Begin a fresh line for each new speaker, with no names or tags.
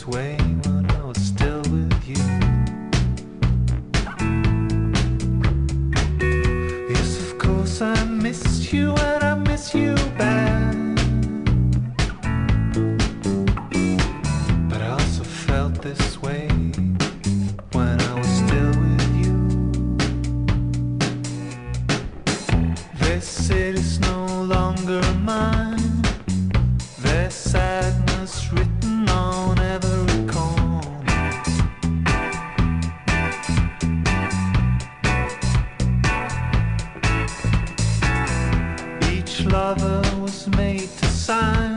this way when I was still with you. Yes, of course I missed you and I miss you bad. But I also felt this way when I was still with you. This city's no longer mine. There's sadness written on every corner. Each lover was made to sign